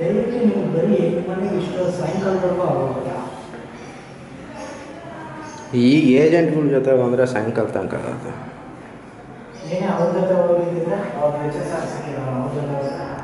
ದಯವಿಟ್ಟು ನೀವು ಬರೀ 8 ಮನೆಗೆ ಇಷ್ಟು ಸಾಯಂಕಾಲದವರೆಗೂ ಆಗೋಲ್ಲ. ಈಗ ಏಜೆಂಟ್ಗಳ ಜೊತೆ ಬಂದರೆ ಸಾಯಂಕಾಲ ತನಕ ಆಗುತ್ತೆ. ಏನೇ ಅವ್ರ ಜೊತೆ ಹೋಗಿದ್ದಿದ್ರೆ ಅವ್ರ ವೆಚ್ಚ ಸಾಧಿಸಿಲ್ಲ ಅವ್ರ ಜೊತೆ